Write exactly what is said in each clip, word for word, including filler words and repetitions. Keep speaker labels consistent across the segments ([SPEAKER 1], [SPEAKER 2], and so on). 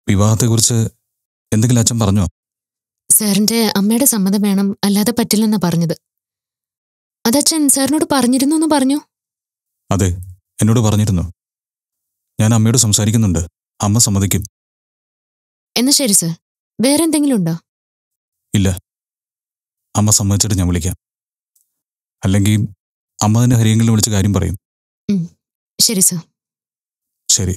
[SPEAKER 1] വിവാഹത്തെക്കുറിച്ച് എന്തെങ്കിലും അച്ഛൻ പറഞ്ഞോ?
[SPEAKER 2] സാറിന്റെ അമ്മയുടെ സമ്മതം വേണം, അല്ലാതെ പറ്റില്ലെന്നാ പറഞ്ഞത്. അതച്ഛൻ സാറിനോട് പറഞ്ഞിരുന്നു എന്ന് പറഞ്ഞു?
[SPEAKER 1] അതെ, എന്നോട് പറഞ്ഞിരുന്നു. ഞാൻ അമ്മയോട് സംസാരിക്കുന്നുണ്ട്. അമ്മ സമ്മതിക്കും.
[SPEAKER 2] എന്നാ ശരി സർ. വേറെ എന്തെങ്കിലും ഉണ്ടോ?
[SPEAKER 1] ഇല്ല, അമ്മ സമ്മതിച്ചിട്ട് ഞാൻ വിളിക്കാം. അല്ലെങ്കിൽ അമ്മ തന്നെ ഹരിയെങ്കിലും വിളിച്ച് കാര്യം പറയും.
[SPEAKER 2] ശരി സർ.
[SPEAKER 1] ശരി.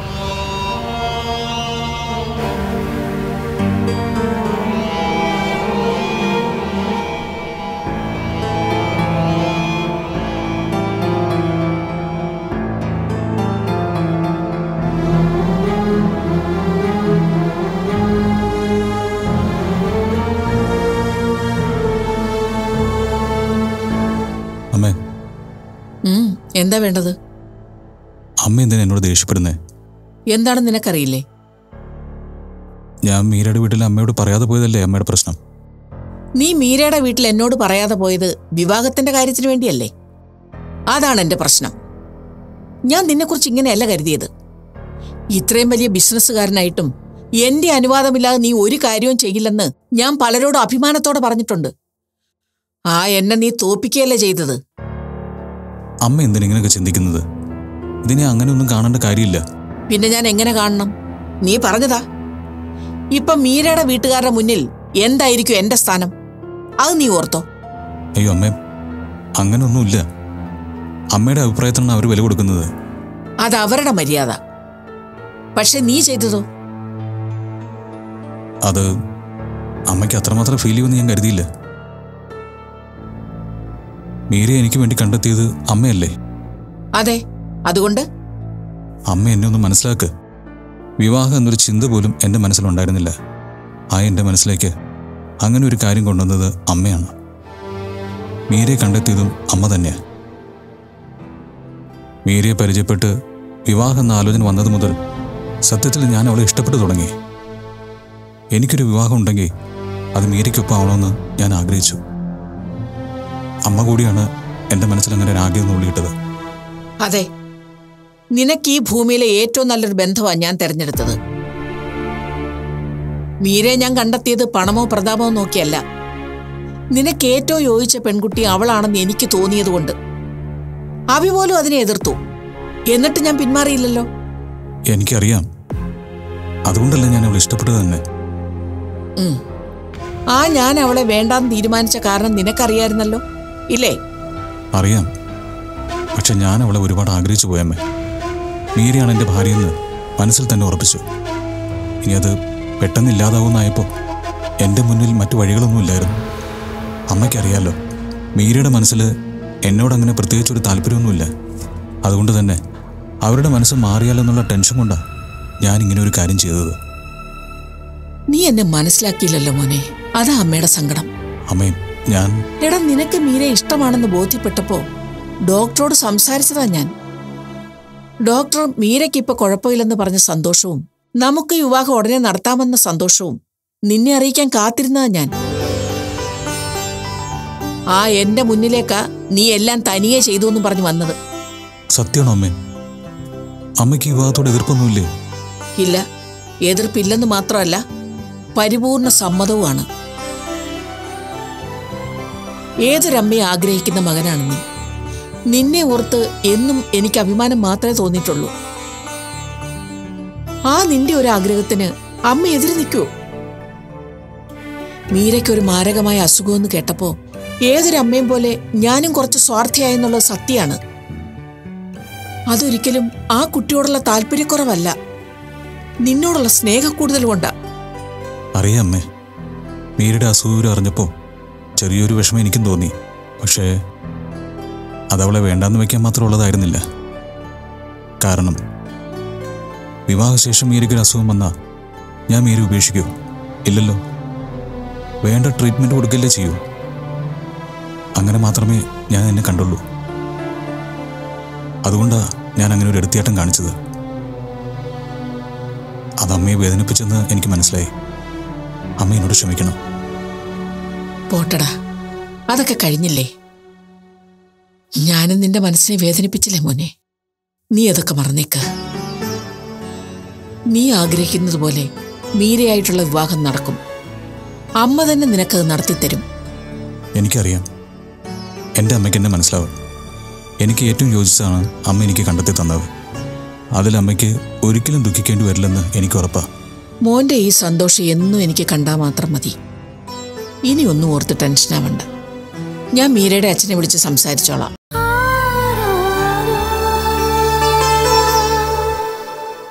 [SPEAKER 1] അമ്മേ,
[SPEAKER 3] എന്താ വേണ്ടത്?
[SPEAKER 1] അമ്മ എന്തിനാ എന്നോട് ദേഷ്യപ്പെടുന്നേ?
[SPEAKER 3] എന്താണെന്ന് നിനക്കറിയില്ലേ?
[SPEAKER 1] ഞാൻ മീരയുടെ വീട്ടിൽ അമ്മയോട് പറയാതെ പോയതല്ലേ അമ്മയുടെ പ്രശ്നം?
[SPEAKER 3] നീ മീരയുടെ വീട്ടിൽ എന്നോട് പറയാതെ പോയത് വിവാഹത്തിന്റെ കാര്യത്തിന് വേണ്ടിയല്ലേ? അതാണ് എന്റെ പ്രശ്നം. ഞാൻ നിന്നെക്കുറിച്ച് ഇങ്ങനെയല്ല കരുതിയത്. ഇത്രയും വലിയ ബിസിനസ്സുകാരനായിട്ടും എന്റെ അനുവാദമില്ലാതെ നീ ഒരു കാര്യവും ചെയ്യില്ലെന്ന് ഞാൻ പലരോടും അഭിമാനത്തോടെ പറഞ്ഞിട്ടുണ്ട്. ആ എന്നെ നീ തോപ്പിക്കുകയല്ലേ ചെയ്തത്.
[SPEAKER 1] അമ്മ എന്തിനെങ്ങനെയൊക്കെ ചിന്തിക്കുന്നത്? ഇതിനെ അങ്ങനെയൊന്നും കാണേണ്ട കാര്യമില്ല.
[SPEAKER 3] പിന്നെ ഞാൻ എങ്ങനെ കാണണം? നീ പറഞ്ഞതാ. ഇപ്പൊ മീരയുടെ വീട്ടുകാരുടെ മുന്നിൽ എന്തായിരിക്കും എന്റെ സ്ഥാനം? അത് നീ ഓർത്തോ?
[SPEAKER 1] അയ്യോ അമ്മേ, അങ്ങനെയൊന്നുമില്ല. അമ്മയുടെ അഭിപ്രായത്തിനാണ് അവർ വില കൊടുക്കുന്നത്.
[SPEAKER 3] അത് അവരുടെ മര്യാദ. പക്ഷെ നീ ചെയ്തതോ?
[SPEAKER 1] അത് അമ്മയ്ക്ക് അത്രമാത്രം ഫീൽ ചെയ്യുമെന്ന് ഞാൻ കരുതിയില്ല. മീരയെ എനിക്ക് വേണ്ടി കണ്ടെത്തിയത് അമ്മയല്ലേ?
[SPEAKER 3] അതെ. അതുകൊണ്ട്
[SPEAKER 1] അമ്മ എന്നെ ഒന്ന് മനസ്സിലാക്ക്. വിവാഹം എന്നൊരു ചിന്ത പോലും എൻ്റെ മനസ്സിലുണ്ടായിരുന്നില്ല. ആ എൻ്റെ മനസ്സിലേക്ക് അങ്ങനെ ഒരു കാര്യം കൊണ്ടുവന്നത് അമ്മയാണ്. മീരയെ കണ്ടെത്തിയതും അമ്മ തന്നെയാണ്. മീരയെ പരിചയപ്പെട്ട് വിവാഹം എന്ന ആലോചന വന്നത് മുതൽ സത്യത്തിൽ ഞാൻ അവളെ ഇഷ്ടപ്പെട്ടു തുടങ്ങി. എനിക്കൊരു വിവാഹം ഉണ്ടെങ്കിൽ അത് മീരയ്ക്കൊപ്പം ആവണമെന്ന് ഞാൻ ആഗ്രഹിച്ചു. അമ്മ കൂടിയാണ് എൻ്റെ മനസ്സിൽ അങ്ങനെ ഒരു ആഗ്രഹം ഉള്ളിയിട്ടത്.
[SPEAKER 3] അതെ, നിനക്ക് ഈ ഭൂമിയിലെ ഏറ്റവും നല്ലൊരു ബന്ധമാണ് ഞാൻ തെരഞ്ഞെടുത്തത്. മീരയെ ഞാൻ കണ്ടെത്തിയത് പണമോ പ്രതാപമോ നോക്കിയല്ല. നിനക്ക് ഏറ്റവും യോജിച്ച പെൺകുട്ടി അവളാണെന്ന് എനിക്ക് തോന്നിയതുകൊണ്ട്. അവി പോലും അതിനെ എതിർത്തു. എന്നിട്ട് ഞാൻ പിന്മാറിയില്ലല്ലോ.
[SPEAKER 1] എനിക്കറിയാം. അതുകൊണ്ടല്ല ഞാൻ അവളെ ഇഷ്ടപ്പെട്ടത് തന്നെ.
[SPEAKER 3] ആ ഞാൻ അവളെ വേണ്ടാന്ന് തീരുമാനിച്ച കാരണം നിനക്കറിയായിരുന്നല്ലോ, ഇല്ലേ?
[SPEAKER 1] അറിയാം. പക്ഷെ ഞാൻ അവളെ ഒരുപാട് ആഗ്രഹിച്ചു പോയമ്മേ. മീരയാണ് എൻ്റെ ഭാര്യയെന്ന് മനസ്സിൽ തന്നെ ഉറപ്പിച്ചു. ഇനി അത് പെട്ടെന്ന് ഇല്ലാതാവുന്നായപ്പോൾ എൻ്റെ മുന്നിൽ മറ്റു വഴികളൊന്നുമില്ലായിരുന്നു. അമ്മയ്ക്കറിയാലോ, മീരയുടെ മനസ്സിൽ എന്നോടങ്ങനെ പ്രത്യേകിച്ചൊരു താല്പര്യമൊന്നുമില്ല. അതുകൊണ്ട് തന്നെ അവരുടെ മനസ്സ് മാറിയാലെന്നുള്ള ടെൻഷൻ കൊണ്ടാണ് ഞാൻ ഇങ്ങനെ ഒരു കാര്യം ചെയ്തത്.
[SPEAKER 3] നീ എന്നെ മനസ്സിലാക്കിയില്ലല്ലോ മോനെ. അതാ അമ്മയുടെ സങ്കടം.
[SPEAKER 1] അമ്മേ, ഞാൻ
[SPEAKER 3] എടാ, നിനക്ക് മീരെ ഇഷ്ടമാണെന്ന് ബോധ്യപ്പെട്ടപ്പോ ഡോക്ടറോട് സംസാരിച്ചതാ ഞാൻ. ഡോക്ടർ മീരയ്ക്ക് ഇപ്പൊ കുഴപ്പമില്ലെന്ന് പറഞ്ഞ സന്തോഷവും നമുക്ക് വിവാഹം ഉടനെ നടത്താമെന്ന സന്തോഷവും നിന്നെ അറിയിക്കാൻ കാത്തിരുന്നതാ ഞാൻ. ആ എന്റെ മുന്നിലേക്കാ നീ എല്ലാം തനിയെ ചെയ്തു എന്ന് പറഞ്ഞു വന്നത്.
[SPEAKER 1] സത്യമാണോ അമ്മേ? അമ്മയ്ക്ക് വിവാഹത്തോട് എതിർപ്പൊന്നുമില്ലേ?
[SPEAKER 3] ഇല്ല, എതിർപ്പില്ലെന്ന് മാത്രമല്ല, പരിപൂർണ സമ്മതവുമാണ്. ഏതൊരമ്മയെ ആഗ്രഹിക്കുന്ന മകനാണ് നീ. നിന്നെ ഓർത്ത് എന്നും എനിക്ക് അഭിമാനം മാത്രമേ തോന്നിയിട്ടുള്ളൂ. ആ നിന്റെ ഒരു ആഗ്രഹത്തിന് അമ്മ എതിര് നിൽക്കുവോ? മീരയ്ക്കൊരു മാരകമായ അസുഖമെന്ന് കേട്ടപ്പോ ഏതൊരമ്മയും പോലെ ഞാനും കുറച്ച് സ്വാർത്ഥിയായെന്നുള്ളത് സത്യമാണ്. അതൊരിക്കലും ആ കുട്ടിയോടുള്ള താല്പര്യക്കുറവല്ല, നിന്നോടുള്ള സ്നേഹക്കൂടുതൽ കൊണ്ടാ.
[SPEAKER 1] അറിയാം അമ്മേ, മീരയുടെ അസുഖം അറിഞ്ഞപ്പോൾ ചെറിയൊരു വിഷമം എനിക്കും തോന്നി. പക്ഷേ അതവളെ വേണ്ടാന്ന് വയ്ക്കാൻ മാത്രമുള്ളതായിരുന്നില്ല. കാരണം വിവാഹശേഷം മീരയ്ക്കൊരു അസുഖം വന്നാൽ ഞാൻ മീര ഉപേക്ഷിക്കൂ? ഇല്ലല്ലോ. വേണ്ട ട്രീറ്റ്മെൻറ്റ് കൊടുക്കില്ലേ ചെയ്യൂ. അങ്ങനെ മാത്രമേ ഞാൻ എന്നെ കണ്ടുള്ളൂ. അതുകൊണ്ടാണ് ഞാൻ അങ്ങനെ ഒരു എടുത്തിയാട്ടം കാണിച്ചത്. അത് അമ്മയെ വേദനിപ്പിച്ചെന്ന് എനിക്ക് മനസ്സിലായി. അമ്മ എന്നോട് ക്ഷമിക്കണം.
[SPEAKER 3] പോട്ടടാ, അതൊക്കെ കഴിഞ്ഞില്ലേ. ഞാനും നിന്റെ മനസ്സിനെ വേദനിപ്പിച്ചില്ലേ മോനെ. നീ അതൊക്കെ മറന്നേക്ക്. നീ ആഗ്രഹിക്കുന്നത് പോലെ മീരയായിട്ടുള്ള വിവാഹം നടക്കും. അമ്മ തന്നെ നിനക്കത് നടത്തിത്തരും.
[SPEAKER 1] എനിക്കറിയാം, എൻ്റെ അമ്മയ്ക്ക് എന്നെ മനസ്സിലാവും. എനിക്ക് ഏറ്റവും യോജിച്ചതാണ് അമ്മ എനിക്ക് കണ്ടെത്തി തന്നത്. അതിൽ അമ്മയ്ക്ക് ഒരിക്കലും ദുഃഖിക്കേണ്ടി വരില്ലെന്ന് എനിക്ക് ഉറപ്പാ.
[SPEAKER 3] മോന്റെ ഈ സന്തോഷം എന്നും എനിക്ക് കണ്ടാൽ മാത്രം മതി. ഇനി ഒന്നും ഓർത്ത് ടെൻഷനാവണ്ട. ഞാൻ മീരയുടെ അച്ഛനെ വിളിച്ച് സംസാരിച്ചോളാം.